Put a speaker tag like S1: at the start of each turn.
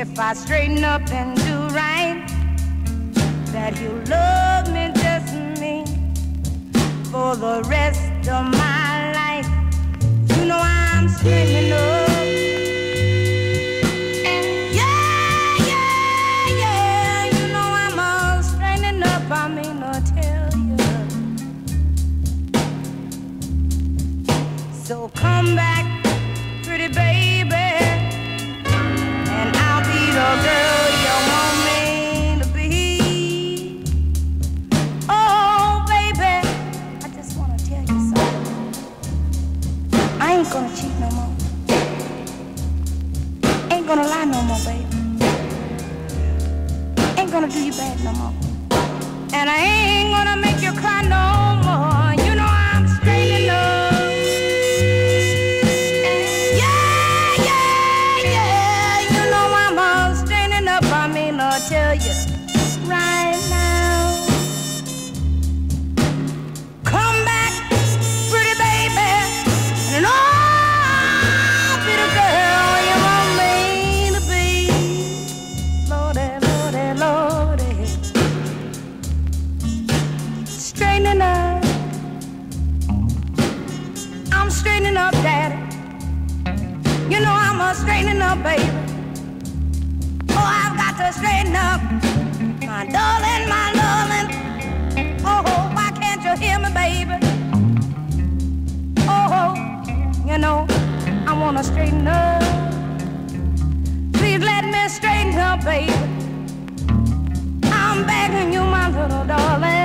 S1: if I straighten up and do right, that you'll love me just me for the rest of my life. You know I'm straightening up. Yeah, yeah, yeah. You know I'm all straightening up. I mean to tell you. So come back, pretty baby, and I'll be the girl you want me to be. Oh, baby, I just want to tell you something. I ain't gonna cheat no more. Ain't gonna lie no more, baby. Ain't gonna do you bad no more. And I ain't gonna make you cry no more. You know I'm straightening up. I'll tell you right now. Come back, pretty baby, and oh, be the girl you want me to be. Lordy, Lordy, Lordy, straightening up. I'm straightening up, Daddy. You know I'm a straightening up, baby. Oh, I've got to straighten up, my darling, my darling. Oh, why can't you hear me, baby? Oh, you know, I want to straighten up. Please let me straighten up, baby. I'm begging you, my little darling.